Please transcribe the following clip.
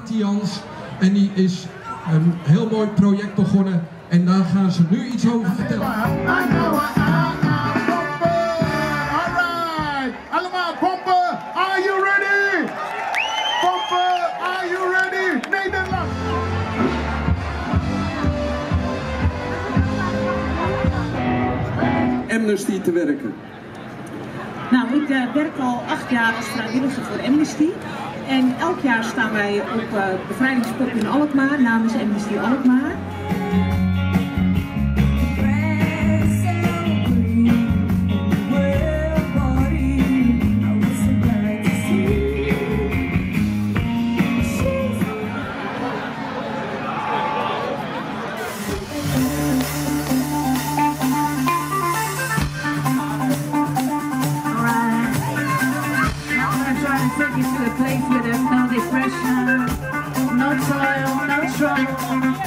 Matthias. En die is een heel mooi project begonnen. En daar gaan ze nu iets over vertellen. Allemaal pompen, are you ready? Pompen, are you ready? Nederland! Amnesty te werken? Nou, ik werk al 8 jaar als vrijwilliger voor Amnesty. En elk jaar staan wij op bevrijdingspop in Alkmaar namens Amnesty Alkmaar. Take you to a place where there's no depression, no toil, no trouble.